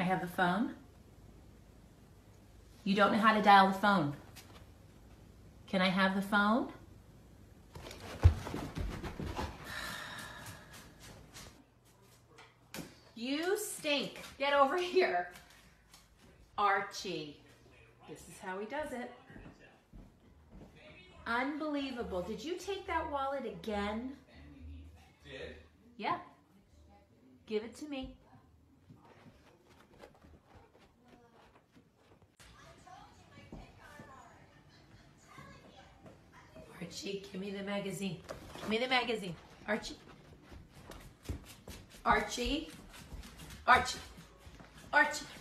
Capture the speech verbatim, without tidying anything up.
have the phone? You don't know how to dial the phone. Can I have the phone? You stink. Get over here. Archie. This is how he does it. Unbelievable. Did you take that wallet again? Did? Yeah. Give it to me. Archie, give me the magazine. Give me the magazine. Archie. Archie. Archie. Archie.